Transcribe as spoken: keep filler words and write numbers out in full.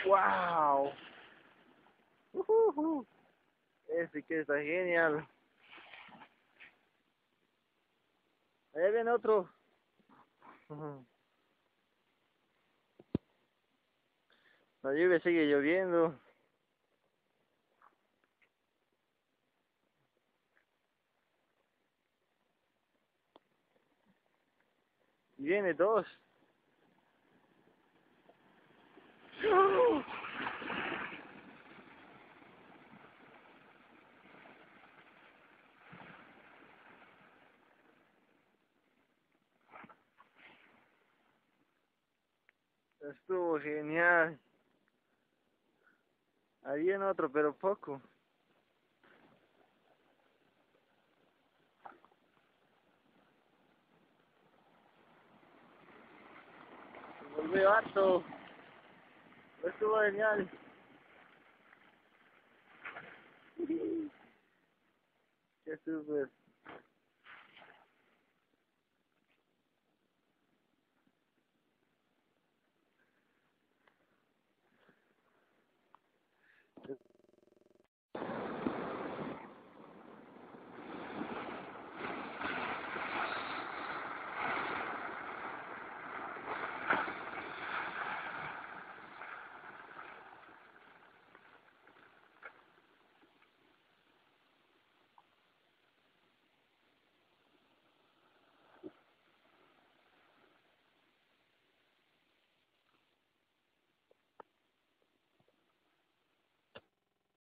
¡Wow! Uh-huh. Este que está genial. Allá viene otro. Uh-huh. La lluvia sigue lloviendo. Y viene dos. Estuvo genial. Ahí viene otro, pero poco. Se volvió harto. Estuvo genial. Qué súper.